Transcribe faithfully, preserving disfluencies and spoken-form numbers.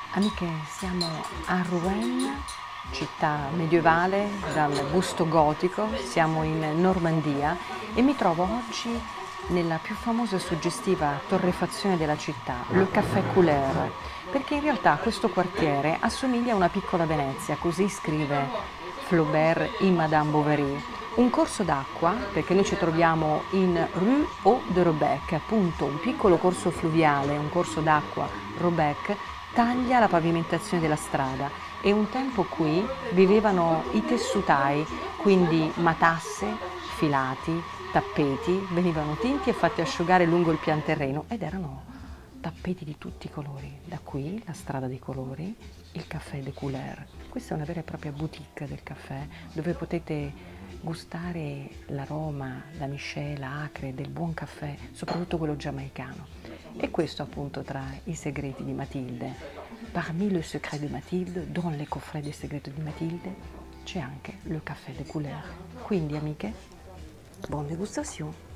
Amiche, siamo a Rouen, città medievale dal gusto gotico, siamo in Normandia e mi trovo oggi nella più famosa e suggestiva torrefazione della città, Le Café Couleur, perché in realtà questo quartiere assomiglia a una piccola Venezia, così scrive Flaubert in Madame Bovary. Un corso d'acqua, perché noi ci troviamo in Rue Eau de Robec, appunto un piccolo corso fluviale, un corso d'acqua Robec, taglia la pavimentazione della strada e un tempo qui vivevano i tessutai, quindi matasse, filati, tappeti, venivano tinti e fatti asciugare lungo il pian terreno ed erano tappeti di tutti i colori. Da qui la strada dei colori, il Café des Couleurs. Questa è una vera e propria boutique del caffè dove potete gustare l'aroma, la miscela acre del buon caffè, soprattutto quello giamaicano. E questo appunto tra i segreti di Matilde. Parmi le secret de Mathilde, dans les coffrets des secrets di Matilde, c'è anche le Café des Couleurs. Quindi amiche, buone dégustation!